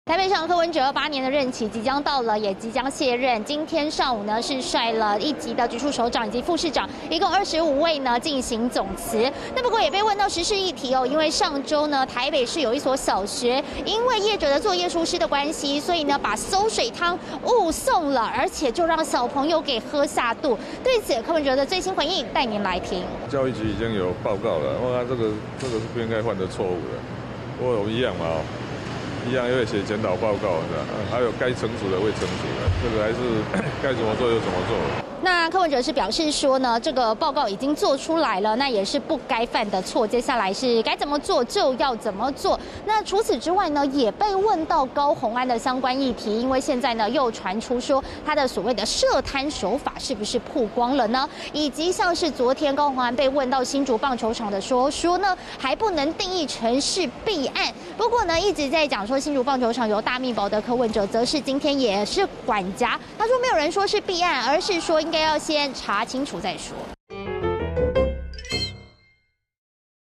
台北市长柯文哲8年的任期即将到了，也即将卸任。今天上午呢，是率了1级的局处首长以及副市长，一共25位呢进行总辞。那不过也被问到时事议题哦，因为上周呢，台北市有一所小学因为业者的作业疏失的关系，所以呢把馊水汤误送了，而且就让小朋友给喝下肚。对此，柯文哲的最新回应带您来听。 教育局已经有报告了，他这个是不应该犯的错误的。不过我们一样嘛，一样也会写检讨报告的，还有该惩处的会惩处的，这个还是该怎么做就怎么做。 那柯文哲是表示说呢，这个报告已经做出来了，那也是不该犯的错，接下来是该怎么做就要怎么做。那除此之外呢，也被问到高虹安的相关议题，因为现在呢又传出说他的所谓的涉贪手法是不是曝光了呢？以及像是昨天高虹安被问到新竹棒球场的说呢，还不能定义成是弊案。不过呢，一直在讲说新竹棒球场有大秘宝的柯文哲，则是今天也是管夹，他说没有人说是弊案，而是说应该要先查清楚再说。